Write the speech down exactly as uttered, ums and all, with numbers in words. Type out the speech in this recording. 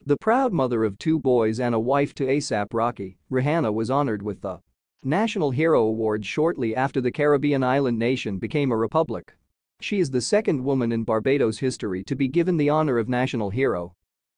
The proud mother of two boys and a wife to A$AP Rocky, Rihanna was honored with the National Hero Award shortly after the Caribbean island nation became a republic. She is the second woman in Barbados history to be given the honor of National Hero